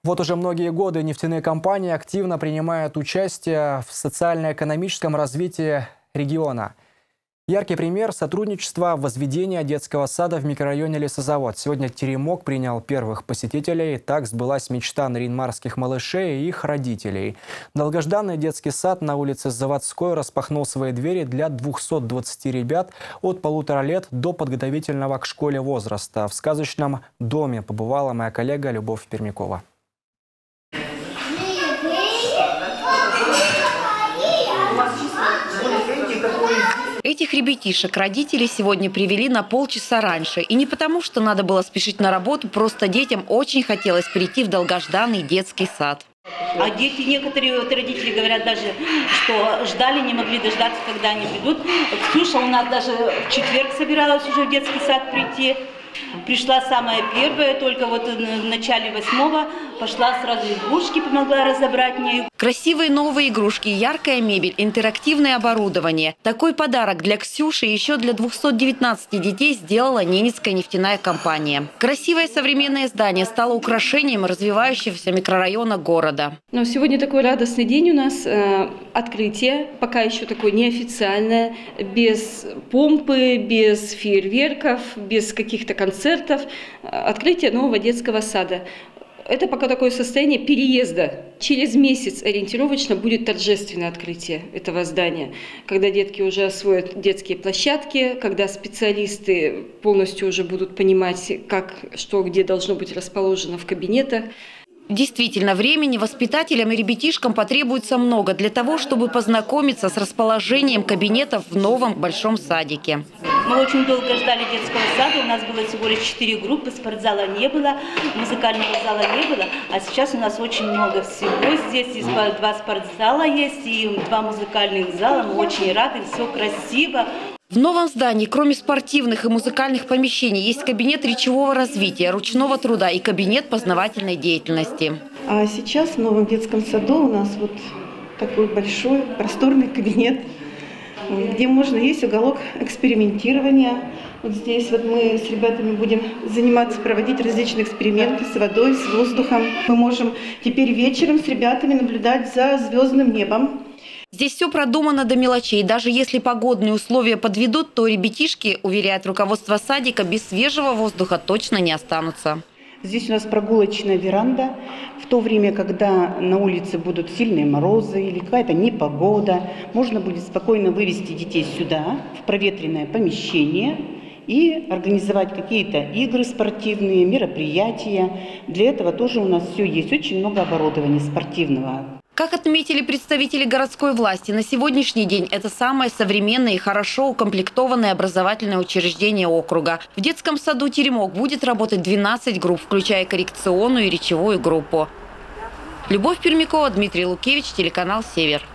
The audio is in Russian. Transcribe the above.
Вот уже многие годы нефтяные компании активно принимают участие в социально-экономическом развитии региона. Яркий пример сотрудничества возведения детского сада в микрорайоне Лесозавод. Сегодня Теремок принял первых посетителей. Так сбылась мечта нарьян-марских малышей и их родителей. Долгожданный детский сад на улице Заводской распахнул свои двери для 220 ребят от 1,5 лет до подготовительного к школе возраста. В сказочном доме побывала моя коллега Любовь Пермякова. Этих ребятишек родители сегодня привели на полчаса раньше. И не потому, что надо было спешить на работу, просто детям очень хотелось прийти в долгожданный детский сад. А дети, некоторые родители говорят даже, что ждали, не могли дождаться, когда они придут. Ксюша у нас даже в четверг собиралась уже в детский сад прийти. Пришла самая первая, только вот в начале 8-го пошла сразу игрушки, помогла разобрать мне. Красивые новые игрушки, яркая мебель, интерактивное оборудование. Такой подарок для Ксюши и еще для 219 детей сделала Ненецкая нефтяная компания. Красивое современное здание стало украшением развивающегося микрорайона города. Но сегодня такой радостный день у нас. Открытие, пока еще такое неофициальное, без помпы, без фейерверков, без каких-то концертов. Открытие нового детского сада. Это пока такое состояние переезда. Через месяц ориентировочно будет торжественное открытие этого здания, когда детки уже освоят детские площадки, когда специалисты полностью уже будут понимать, как, что, где должно быть расположено в кабинетах. Действительно, времени воспитателям и ребятишкам потребуется много для того, чтобы познакомиться с расположением кабинетов в новом большом садике. Мы очень долго ждали детского сада, у нас было всего лишь 4 группы, спортзала не было, музыкального зала не было, а сейчас у нас очень много всего. Здесь 2 спортзала есть и 2 музыкальных зала, мы очень рады, все красиво. В новом здании, кроме спортивных и музыкальных помещений, есть кабинет речевого развития, ручного труда и кабинет познавательной деятельности. А сейчас в новом детском саду у нас вот такой большой просторный кабинет, где есть уголок экспериментирования. Вот здесь вот мы с ребятами будем заниматься, проводить различные эксперименты с водой, с воздухом. Мы можем теперь вечером с ребятами наблюдать за звездным небом. Здесь все продумано до мелочей. Даже если погодные условия подведут, то ребятишки, уверяет руководство садика, без свежего воздуха точно не останутся. Здесь у нас прогулочная веранда. В то время, когда на улице будут сильные морозы или какая-то непогода, можно будет спокойно вывести детей сюда, в проветренное помещение, и организовать какие-то игры спортивные, мероприятия. Для этого тоже у нас все есть. Очень много оборудования спортивного. Как отметили представители городской власти, на сегодняшний день это самое современное и хорошо укомплектованное образовательное учреждение округа. В детском саду «Теремок» будет работать 12 групп, включая коррекционную и речевую группу. Любовь Пермякова, Дмитрий Лукевич, телеканал «Север».